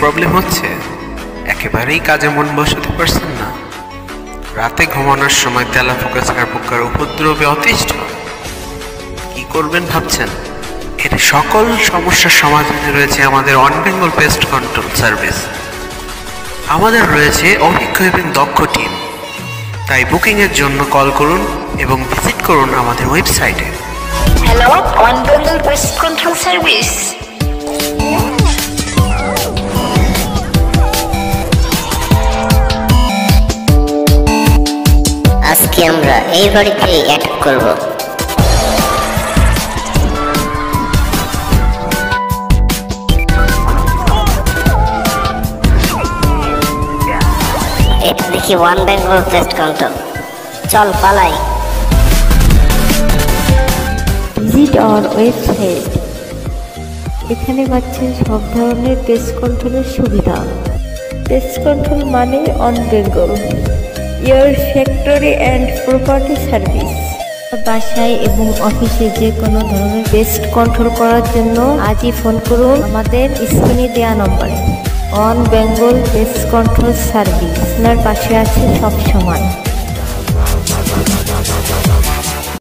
Problem হচ্ছে? একেবারেই কাজে মন বসাতে পারছেন না? রাতে ঘুমানোর সময় তেলাপোকা ছারপোকার উপদ্রবে অতিষ্ঠ? কি করবেন ভাবছেন? এর সকল সমস্যার সমাধানে রয়েছে আমাদের on Bengal pest control service. আমাদের রয়েছে অভিজ্ঞ এবং দক্ষ টিম। তাই বুকিংয়ের জন্য কল করুন এবং ভিজিট করুন আমাদের ওয়েবসাইটে। Hello, on Bengal pest control service. আজকে আমরা এই বাড়িতে অ্যাটাক করব। এটা দেখি ওয়ান বেঙ্গল পেস্ট কন্ট্রোল। চল পালাই। Visit our website. এখানে পাচ্ছেন সব ধরনের পেস্ট কন্ট্রোলের সুবিধা। পেস্ট কন্ট্রোল মানে on Bengal, your factory and property service. বাসায় এবং অফিসে যে কোনো ধরনের পেস্ট কন্ট্রোল করার জন্য আজই ফোন করুন আমাদের স্ক্রিনে দেওয়া নম্বরে। On Bengal pest control service আপনার পাশে আছে সব সময়।